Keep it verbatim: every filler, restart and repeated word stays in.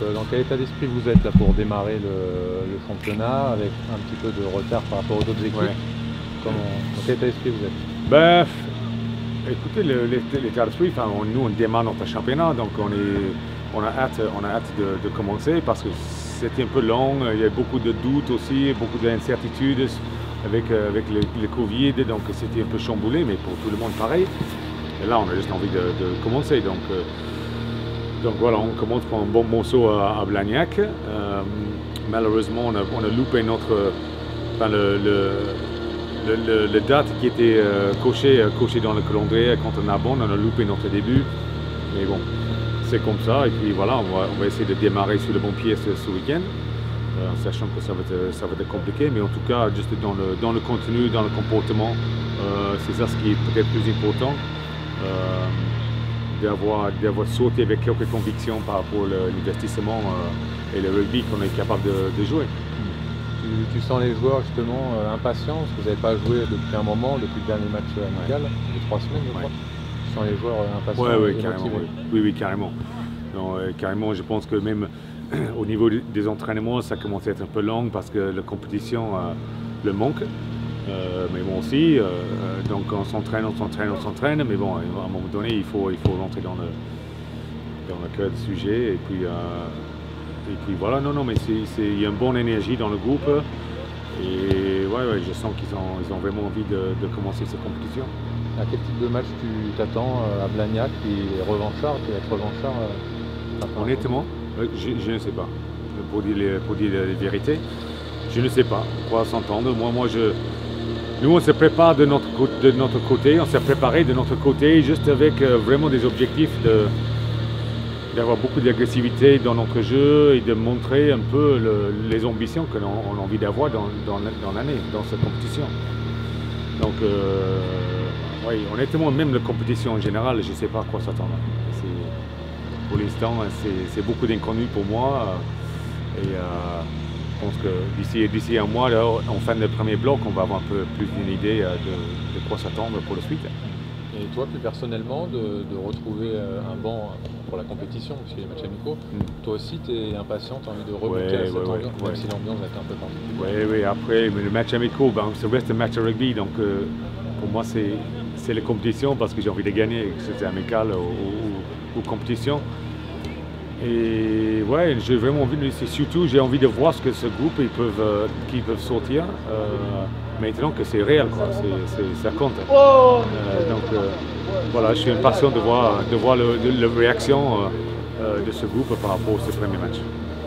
euh, dans quel état d'esprit vous êtes là pour démarrer le, le championnat avec un petit peu de retard par rapport aux autres équipes? Ouais. Comment, dans quel état d'esprit vous êtes? Ben, écoutez, l'état d'esprit, enfin, on, nous on démarre notre championnat, donc on, est, on a hâte, on a hâte de, de commencer parce que c'était un peu long, il y a beaucoup de doutes aussi, beaucoup d'incertitudes avec, avec le, le Covid, donc c'était un peu chamboulé, mais pour tout le monde pareil. Et là, on a juste envie de, de commencer. Donc, euh, donc voilà, on commence par un bon morceau à, à Blagnac. Euh, malheureusement, on a, on a loupé notre, enfin, le, le, le, le, le date qui était euh, coché, coché dans le calendrier contre Narbonne. On a loupé notre début. Mais bon, c'est comme ça. Et puis voilà, on va, on va essayer de démarrer sur le bon pied ce, ce week-end. Euh, sachant que ça va, être, ça va être compliqué. Mais en tout cas, juste dans le, dans le contenu, dans le comportement, euh, c'est ça ce qui est peut-être plus important. Euh, d'avoir, d'avoir sauté avec quelques convictions par rapport à l'investissement euh, et le rugby qu'on est capable de, de jouer. Tu, tu sens les joueurs justement euh, impatients parce que vous n'avez pas joué depuis un moment, depuis le dernier match amical, ouais. de trois semaines je crois. Ouais. Tu sens les joueurs euh, impatients ouais, ouais, et carrément, motivés. Oui, oui, oui carrément. Non, euh, carrément, je pense que même au niveau des entraînements, ça commence à être un peu long parce que la compétition euh, le manque. Euh, mais bon aussi, euh, donc on s'entraîne, on s'entraîne, on s'entraîne, mais bon, à un moment donné, il faut, il faut rentrer dans le, dans le cœur du sujet, et puis, euh, et puis voilà, non, non, mais il y a une bonne énergie dans le groupe, et ouais, ouais je sens qu'ils ont, ils ont vraiment envie de, de commencer cette compétition. À quel type de match tu t'attends à Blagnac, qui est revanchard, qui va être revanchard euh, Honnêtement, je, je ne sais pas, pour dire, les, pour dire la vérité, je ne sais pas, on va s'entendre, moi, moi je... Nous, on se prépare de notre, de notre côté, on s'est préparé de notre côté juste avec euh, vraiment des objectifs d'avoir beaucoup d'agressivité dans notre jeu et de montrer un peu le, les ambitions que l'on a envie d'avoir dans, dans, dans l'année, dans cette compétition. Donc, euh, oui, honnêtement, même la compétition en général, je ne sais pas à quoi s'attendre. Pour l'instant, c'est beaucoup d'inconnus pour moi. Et, euh, je pense que d'ici d'ici un mois, là, en fin de premier bloc, on va avoir un peu plus d'une idée de, de quoi s'attendre pour la suite. Et toi, plus personnellement, de, de retrouver un banc pour la compétition, parce qu'il y a les matchs amicaux, mm. toi aussi, tu es impatient, tu as envie de remonter ouais, à cette ouais, ambiance, ouais, même ouais. si l'ambiance va être un peu particulière. Oui, oui, après, mais le match amicaux, ben, ça reste un match de rugby, donc euh, pour moi, c'est la compétition parce que j'ai envie de gagner, que c'était amical ou, ou, ou compétition. Et ouais, j'ai vraiment envie de, surtout j'ai envie de voir ce que ce groupe ils peuvent, euh, qu'ils peuvent sortir euh, maintenant que c'est réel, quoi, c'est, ça compte. Euh, donc euh, voilà, je suis impatient de voir, de voir le, le, la réaction euh, de ce groupe par rapport à ce premier match.